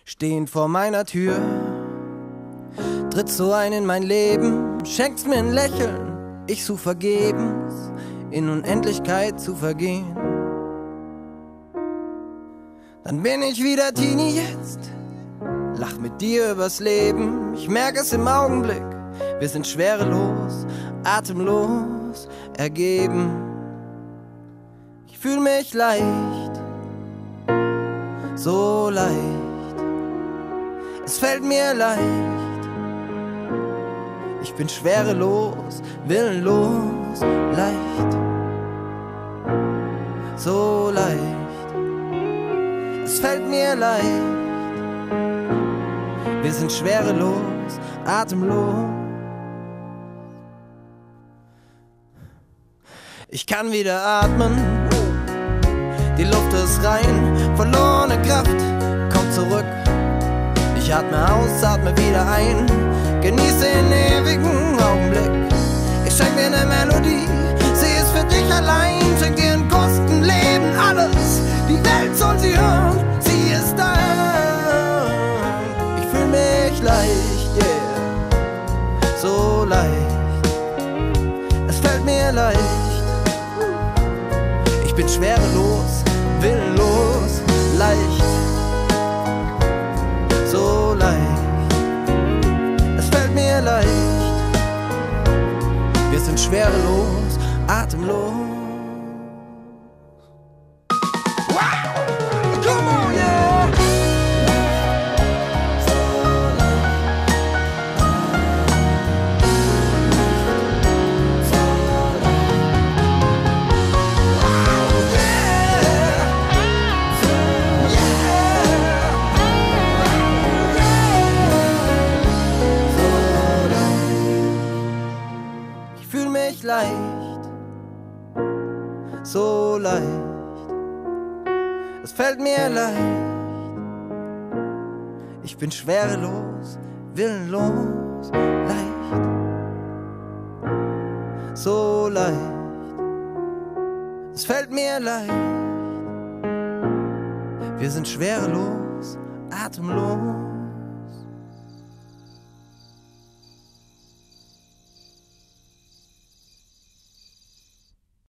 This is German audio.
stehen vor meiner Tür. Trittst du ein in mein Leben, schenkst mir ein Lächeln. Ich such vergebens, in Unendlichkeit zu vergehen. Dann bin ich wieder Teenie jetzt, lach mit dir übers Leben. Ich merke es im Augenblick, wir sind schwerelos, atemlos, ergeben. Ich fühl mich leicht, so leicht. Es fällt mir leicht. Ich bin schwerelos, willenlos, leicht, so leicht. Es fällt mir leicht. Wir sind schwerelos, atemlos. Ich kann wieder atmen, die Luft ist rein, verlorene Kraft kommt zurück. Ich atme aus, atme wieder ein, genieße den ewigen Augenblick. Ich schenk dir ne Melodie, sie ist für dich allein. Schenk dir einen Kosten, Leben, alles, die Welt soll sie hören, sie ist dein. Ich fühl mich leicht, yeah, so leicht. Es fällt mir leicht. Ich bin schwerelos, willenlos, leicht, so leicht. Es fällt mir leicht. Wir sind schwerelos, atemlos. Wow! Come on, yeah! Leicht, so leicht, es fällt mir leicht. Ich bin schwerelos, willenlos, leicht, so leicht, es fällt mir leicht. Wir sind schwerelos, atemlos.